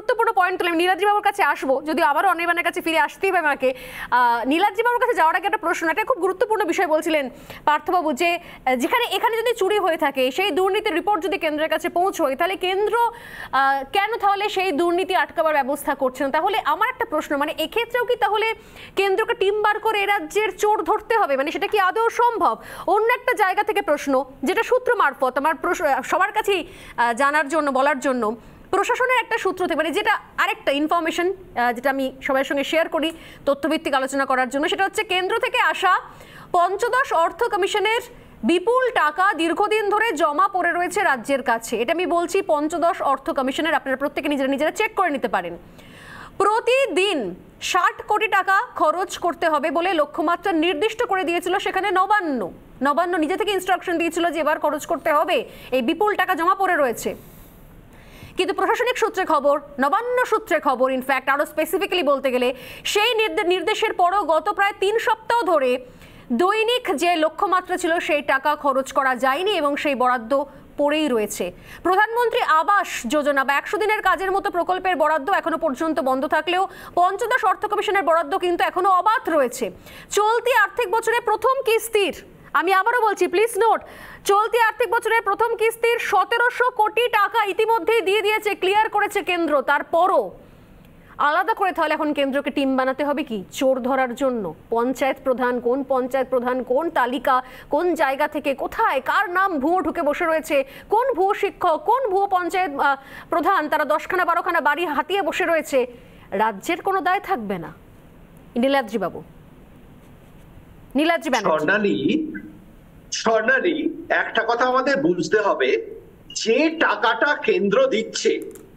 গুরুত্বপূর্ণ পয়েন্ট তুলে নীলাদ্রি বাবুর কাছে আসবো, যদিও আবারও অনির্বাণের কাছে ফিরে আসতেই হবে আমাকে। নীলাদ্রি বাবুর কাছে যাওয়ার আগে একটা প্রশ্ন, এটা খুব গুরুত্বপূর্ণ বিষয় বলছিলেন পার্থবাবু, যে এখানে যদি চুরি হয়ে থাকে, সেই দুর্নীতির রিপোর্ট যদি কেন্দ্রের কাছে পৌঁছয়, তাহলে কেন্দ্র কেন তাহলে সেই দুর্নীতি আটকাবার ব্যবস্থা করছে না? তাহলে আমার একটা প্রশ্ন, মানে এক্ষেত্রেও কি তাহলে কেন্দ্রকে টিম বার করে এ রাজ্যের চোর ধরতে হবে? মানে সেটা কি আদৌ সম্ভব? অন্য একটা জায়গা থেকে প্রশ্ন, যেটা সূত্র মারফত আমার সবার কাছেই জানার জন্য, বলার জন্য, প্রশাসনের একটা সূত্র থেকে, মানে যেটা আরেকটা ইনফরমেশন যেটা আমি সবার সঙ্গে শেয়ার করি তথ্যভিত্তিক আলোচনা করার জন্য, সেটা হচ্ছে কেন্দ্র থেকে আসা পঞ্চদশ অর্থ কমিশনের বিপুল টাকা দীর্ঘদিন ধরে জমা পড়ে রয়েছে রাজ্যের কাছে। এটা আমি বলছি পঞ্চদশ অর্থ কমিশনের, আপনারা প্রত্যেকে নিজেরা চেক করে নিতে পারেন। প্রতিদিন 60 কোটি টাকা খরচ করতে হবে বলে লক্ষ্যমাত্রা নির্দিষ্ট করে দিয়েছিল সেখানে নবান্ন নিজে থেকে ইনস্ট্রাকশন দিয়েছিল যে এবার খরচ করতে হবে, এই বিপুল টাকা জমা পড়ে রয়েছে। কিন্তু প্রশাসনিক সূত্রে খবর, নবান্ন সূত্রে খবর, ইনফ্যাক্ট আরো স্পেসিফিক্যালি বলতে গেলে, সেই নির্দেশের পরও গত প্রায় 3 সপ্তাহ ধরে দৈনিক যে লক্ষ্যমাত্রা ছিল সেই টাকা খরচ করা যায়নি এবং সেই বরাদ্দ পড়েই রয়েছে। প্রধানমন্ত্রী আবাস যোজনা বা 100 দিনের কাজের মতো প্রকল্পের বরাদ্দ এখনো পর্যন্ত বন্ধ থাকলেও পঞ্চদশ অর্থ কমিশনের বরাদ্দ কিন্তু এখনো অবাধ রয়েছে। চলতি আর্থিক বছরে প্রথম কিস্তির, আমি আবারও বলছি প্লিজ নোট, চলতি আর্থিক বছরের প্রথম কিস্তির 1700 কোটি টাকা ইতিমধ্যেই দিয়ে দিয়েছে, ক্লিয়ার করেছে কেন্দ্র। তারপরও আলাদা করে তাহলে এখন কেন্দ্রকে টিম বানাতে হবে কি চোর ধরার জন্য? পঞ্চায়েত প্রধান কোন তালিকা, কোন জায়গা থেকে কোথায় কার নাম ভুয়ো ঢুকে বসে রয়েছে, কোন ভুয়ো শিক্ষক, কোন ভুয়ো পঞ্চায়েত প্রধান, তারা 10খানা 12খানা বাড়ি হাতিয়ে বসে রয়েছে। রাজ্যের কোনো দায় থাকবে না। নীলাদ্রি ব্যানার্জি, স্বর্ণালী, একটা কথা আমাদের বুঝতে হবে, যে টাকাটা কেন্দ্র দিচ্ছে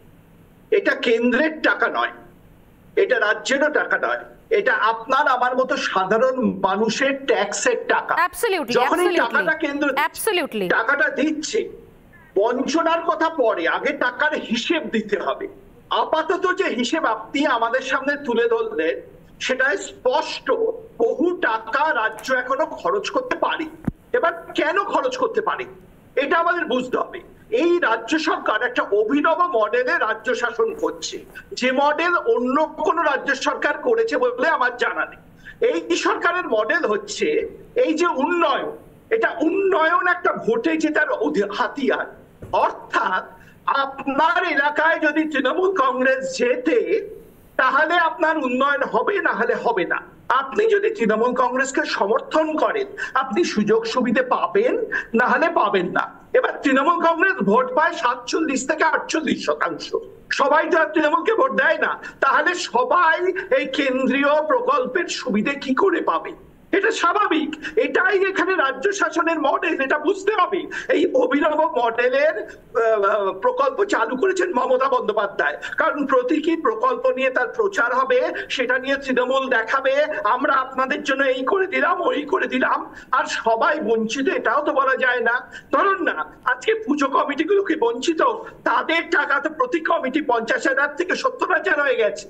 এটা কেন্দ্রের টাকা নয়, এটা রাজ্যেরও টাকা নয়, এটা আপনার আমার মতো সাধারণ মানুষের ট্যাক্সের টাকা। যখন এই টাকাটা কেন্দ্র টাকাটা দিচ্ছে, বঞ্চনার কথা পরে, আগে টাকার হিসেব দিতে হবে। আপাতত যে হিসেব আপনি আমাদের সামনে তুলে ধরলেন সেটা স্পষ্ট, বহু টাকা রাজ্য এখনো খরচ করতে পারে। এবার কেন খরচ করতে পারে এটা আমাদের বুঝতে হবে। এই রাজ্য সরকার একটা অভিনব মডেলে রাজ্য শাসন করছে, যে মডেল অন্য কোন রাজ্য সরকার করেছে বলে আমার জানা নেই। এই সরকারের মডেল হচ্ছে এই যে উন্নয়ন, এটা উন্নয়ন একটা ভোটে জেতার হাতিয়ার। অর্থাৎ আপনার এলাকায় যদি তৃণমূল কংগ্রেস জেতে তাহলে আপনার উন্নয়ন হবে, না হলে হবে না। আপনি যদি তৃণমূল কংগ্রেসকে সমর্থন করেন আপনি সুযোগ সুবিধা পাবেন, না হলে পাবেন না। এবার তৃণমূল কংগ্রেস ভোট পায় 47 থেকে 48%। সবাই তো আর তৃণমূলকে ভোট দেয় না, তাহলে সবাই এই কেন্দ্রীয় প্রকল্পের সুবিধা কি করে পাবে? এটা স্বাভাবিক, এটাই এখানে রাজ্য শাসনের মডেল, এটা বুঝতে হবে। এই অভিনব মডেলের প্রকল্প চালু করেছেন মমতা বন্দ্যোপাধ্যায়, কারণ প্রতীকী প্রকল্প নিয়ে তার প্রচার হবে, সেটা নিয়ে তৃণমূল দেখাবে আমরা আপনাদের জন্য এই করে দিলাম, ওই করে দিলাম, আর সবাই বঞ্চিত এটাও তো বলা যায় না। ধরুন না, আজকে পুজো কমিটিগুলো কি বঞ্চিত? তাদের টাকা তো প্রতি কমিটি 50,000 থেকে 70,000 হয়ে গেছে।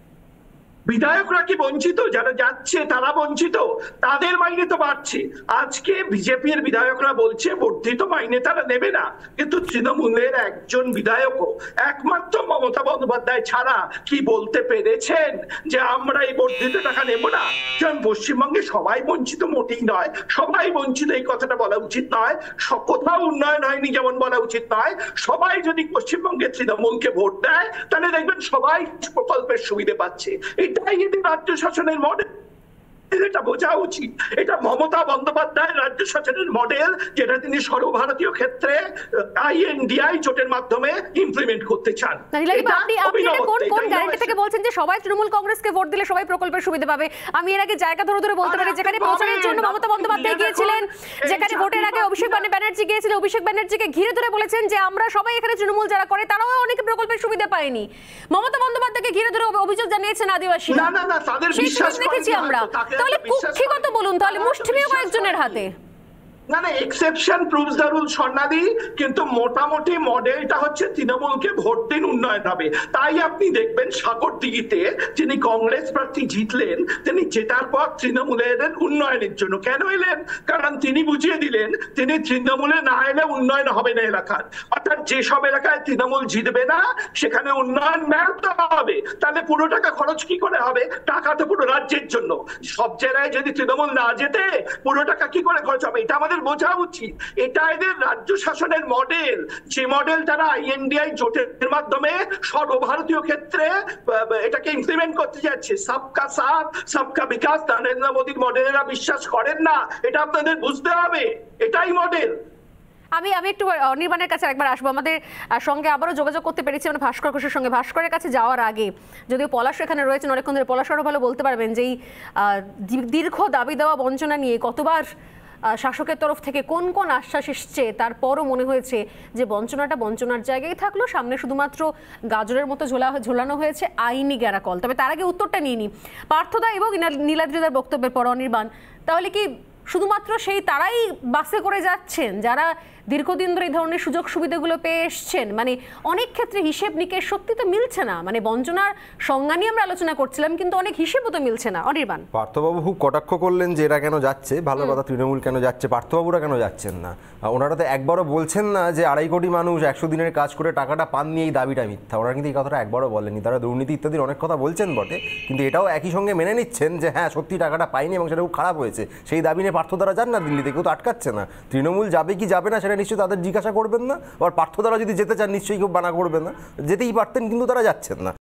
বিধায়করা কি বঞ্চিত? যারা যাচ্ছে তারা বঞ্চিত, তাদের মাইনে তো বাড়ছে। আজকে বিজেপির বিধায়করা বলছে বর্ধিত মাইনে তারা নেবে না, কিন্তু তৃণমূলের একজন বিধায়কও একমাত্র মমতা বন্দ্যোপাধ্যায় ছাড়া কি বলতে পেরেছেন যে আমরা এই বর্ধিত টাকা নেব না? কারণ পশ্চিমবঙ্গে সবাই বঞ্চিত মোটেই নয়, সবাই বঞ্চিত এই কথাটা বলা উচিত নয়, কোথাও উন্নয়ন হয়নি যেমন বলা উচিত নয়। সবাই যদি পশ্চিমবঙ্গে তৃণমূলকে ভোট দেয় তাহলে দেখবেন সবাই প্রকল্পের সুবিধা পাচ্ছে। এটাই যদি রাজ্য শাসনের মডেল, এটা বোঝা উচিত। এটা মমতা বন্দ্যোপাধ্যায় রাজ্য শাসনের মডেল, যেটা তিনি সর্বভারতীয় ক্ষেত্রে INDI জোটের মাধ্যমে ইমপ্লিমেন্ট করতে চান। কোন গ্যারান্টি থেকে বলছেন যে সবাই তৃণমূল কংগ্রেসকে ভোট দিলে সবাই প্রকল্পের সুবিধা পাবে? আমি এর আগে জায়গা ধরে বলতে পারি, যেখানে প্রচারের জন্য মমতা বন্দ্যোপাধ্যায় গিয়েছিলেন, যেখানে ভোটের আগে অভিষেক ব্যানার্জি গিয়েছিল, অভিষেক ব্যানার্জিকে ঘিরে ধরে বলেছেন যে আমরা সবাই এখানে তৃণমূল যারা করে তারাও অনেকে প্রকল্পের সুবিধা পায়নি। মমতা বন্দ্যোপাধ্যায়কে ঘিরে ধরে অভিযোগ জানিয়েছেন আদিবাসী। না, তাদের বিশ্বাস দেখেছি আমরা। তাহলে কুক্ষিগত বলুন, তাহলে মুষ্টিমেয় কয়েকজনের হাতে। না না, এক্সেপশন প্রুভস দ্য রুল স্বর্ণাদি, কিন্তু মোটামুটি মডেলটা হচ্ছে তৃণমূলকে ভোট দিন উন্নয়ন হবে। তাই আপনি দেখবেন সাগরদিঘিতে যিনি কংগ্রেস প্রার্থী জিতলেন, তিনি জেতার পর তৃণমূলে এলেন উন্নয়নের জন্য। কেন এলেন? কারণ তিনি বুঝিয়ে দিলেন তিনি তৃণমূলে না এলে উন্নয়ন হবে না এলাকার। অর্থাৎ যেসব এলাকায় তৃণমূল জিতবে না সেখানে উন্নয়ন ব্যাহত হবে। তাহলে পুরো টাকা খরচ কি করে হবে? টাকা তো পুরো রাজ্যের জন্য। সব জায়গায় যদি তৃণমূল না যেতে পুরো টাকা কি করে খরচ হবে? এটা আমাদের বোঝা উচিত। এটা এদের রাজ্য শাসনের মডেল, যে মডেল তারা আইএনডিআই জোটের মাধ্যমে সর্বভারতীয় ক্ষেত্রে এটাকে ইমপ্লিমেন্ট করতে যাচ্ছে। সবকা সাথ সবকা বিকাশ নরেন্দ্র মোদীর মডেলেরা বিশ্বাস করেন না, এটা আপনাদের বুঝতে হবে। এটাই মডেল। আমি একটু অনির্বাণের কাছে একবার আসবো। আমাদের সঙ্গে আবারও যোগাযোগ করতে পেরেছি আমরা ভাস্কর ঘোষের সঙ্গে। ভাস্করের কাছে যাওয়ার আগে, যদিও পলাশ এখানে রয়েছেন অনেকক্ষণ ধরে, পলাশ আরও ভালো বলতে পারবেন যে এই দীর্ঘ দাবি দেওয়া বঞ্চনা নিয়ে কতবার শাসকের তরফ থেকে কোন কোন আশ্বাস এসছে, তারপরও মনে হয়েছে যে বঞ্চনাটা বঞ্চনার জায়গায় থাকলো, সামনে শুধুমাত্র গাজরের মতো ঝোলানো হয়েছে আইনি গ্যারাকল। তবে তার আগে উত্তরটা নিয়ে নিই পার্থদা এবং নীলাদ্রিদার বক্তব্যের পর অনির্বাণ, তাহলে কি শুধুমাত্র সেই তারাই বাসে করে যাচ্ছেন যারা দীর্ঘদিন ধরে এই ধরনের সুযোগ সুবিধাগুলো পেয়ে এসছেন? মানে অনেক ক্ষেত্রে হিসেব নিকেশ সত্যি তো মিলছে না। মানে বঞ্চনার সংজ্ঞা নিয়ে আমরা আলোচনা করছিলাম, কিন্তু অনেক হিসেবও তো মিলছে না। অনির্বাণ, পার্থবাবু খুব কটাক্ষ করলেন যে এরা কেন যাচ্ছে, ভালো কথা, তৃণমূল কেন যাচ্ছে, পার্থবাবুরা কেন যাচ্ছেন না? ওনারা তো একবারও বলছেন না যে 2.5 কোটি মানুষ 100 দিনের কাজ করে টাকাটা পাননি, এই দাবিটা মিথ্যা। ওনারা কিন্তু এই কথাটা একবারও বলেননি। তারা দুর্নীতি ইত্যাদির অনেক কথা বলছেন বটে, কিন্তু এটাও একই সঙ্গে মেনে নিচ্ছেন যে হ্যাঁ সত্যি টাকাটা পাইনি এবং সেটা খুব খারাপ হয়েছে। সেই দাবি নিয়ে পার্থদারা যান না দিল্লিতে, কেউ তো আটকাচ্ছে না। তৃণমূল যাবে কি যাবে না সেটা নিশ্চয়ই তাদের জিজ্ঞাসা করবেন না। আর পার্থদারা যদি যেতে চান নিশ্চয়ই কেউ বানা করবে না, যেতেই পারতেন, কিন্তু তারা যাচ্ছেন না।